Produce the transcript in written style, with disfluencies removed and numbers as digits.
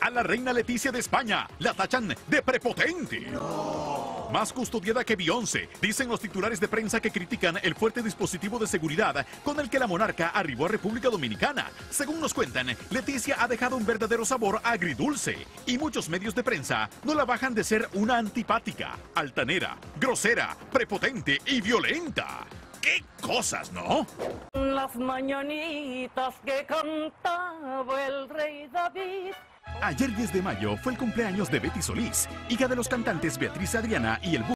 A la reina Leticia de España la tachan de prepotente. Más custodiada que Beyoncé, dicen los titulares de prensa que critican el fuerte dispositivo de seguridad con el que la monarca arribó a República Dominicana. Según nos cuentan, Leticia ha dejado un verdadero sabor agridulce y muchos medios de prensa no la bajan de ser una antipática, altanera, grosera, prepotente y violenta. ¡Qué cosas!, ¿no? Las mañanitas que cantaba el rey David. Ayer 10 de mayo fue el cumpleaños de Betty Solís, hija de los cantantes Beatriz Adriana y el